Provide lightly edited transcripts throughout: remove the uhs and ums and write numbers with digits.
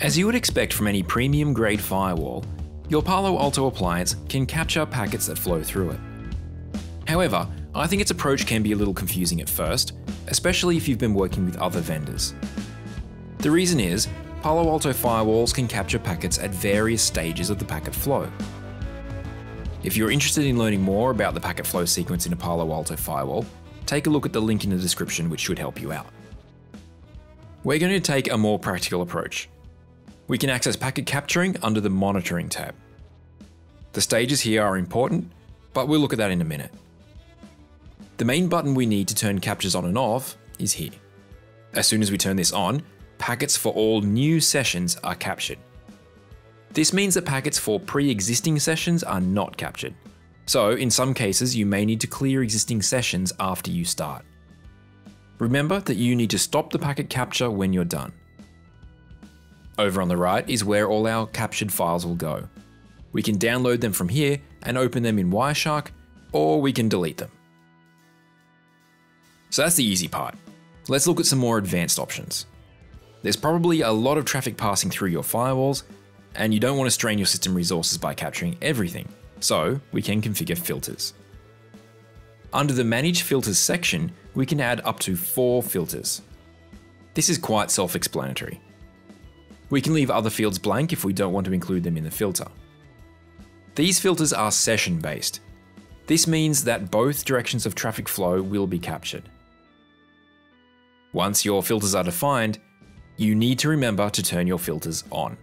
As you would expect from any premium grade firewall, your Palo Alto appliance can capture packets that flow through it. However, I think its approach can be a little confusing at first, especially if you've been working with other vendors. The reason is, Palo Alto firewalls can capture packets at various stages of the packet flow. If you're interested in learning more about the packet flow sequence in a Palo Alto firewall, take a look at the link in the description, which should help you out. We're going to take a more practical approach. We can access packet capturing under the Monitoring tab. The stages here are important, but we'll look at that in a minute. The main button we need to turn captures on and off is here. As soon as we turn this on, packets for all new sessions are captured. This means that packets for pre-existing sessions are not captured. So in some cases, you may need to clear existing sessions after you start. Remember that you need to stop the packet capture when you're done. Over on the right is where all our captured files will go. We can download them from here and open them in Wireshark, or we can delete them. So that's the easy part. Let's look at some more advanced options. There's probably a lot of traffic passing through your firewalls, and you don't want to strain your system resources by capturing everything, so we can configure filters. Under the Manage Filters section, we can add up to 4 filters. This is quite self-explanatory. We can leave other fields blank if we don't want to include them in the filter. These filters are session-based. This means that both directions of traffic flow will be captured. Once your filters are defined, you need to remember to turn your filters on.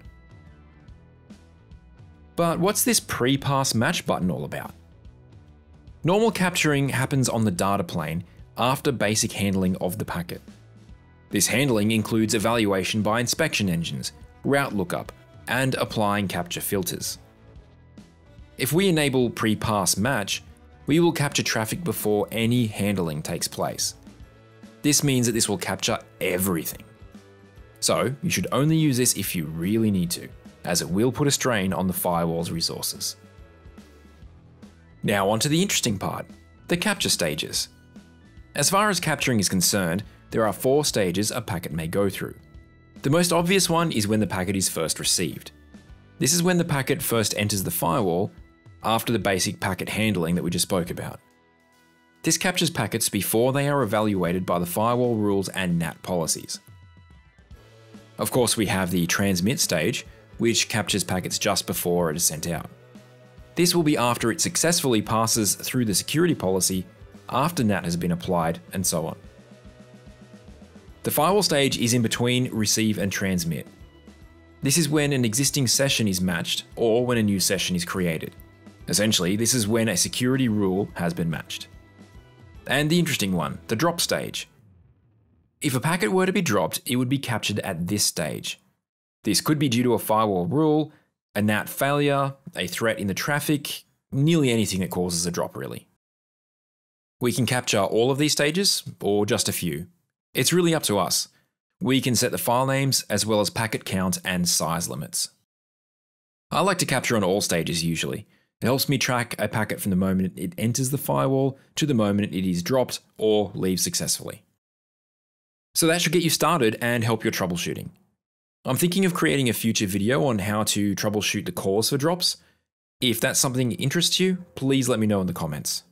But what's this Pre-Parse Match button all about? Normal capturing happens on the data plane after basic handling of the packet. This handling includes evaluation by inspection engines, route lookup, and applying capture filters. If we enable Pre-Parse Match, we will capture traffic before any handling takes place. This means that this will capture everything. So you should only use this if you really need to, as it will put a strain on the firewall's resources. Now onto the interesting part, the capture stages. As far as capturing is concerned, there are 4 stages a packet may go through. The most obvious one is when the packet is first received. This is when the packet first enters the firewall after the basic packet handling that we just spoke about. This captures packets before they are evaluated by the firewall rules and NAT policies. Of course, we have the transmit stage, which captures packets just before it is sent out. This will be after it successfully passes through the security policy, after NAT has been applied, and so on. The firewall stage is in between receive and transmit. This is when an existing session is matched or when a new session is created. Essentially, this is when a security rule has been matched. And the interesting one, the drop stage. If a packet were to be dropped, it would be captured at this stage. This could be due to a firewall rule, a NAT failure, a threat in the traffic, nearly anything that causes a drop really. We can capture all of these stages or just a few. It's really up to us. We can set the file names as well as packet count and size limits. I like to capture on all stages usually. It helps me track a packet from the moment it enters the firewall to the moment it is dropped or leaves successfully. So that should get you started and help your troubleshooting. I'm thinking of creating a future video on how to troubleshoot the cause for drops. If that's something that interests you, please let me know in the comments.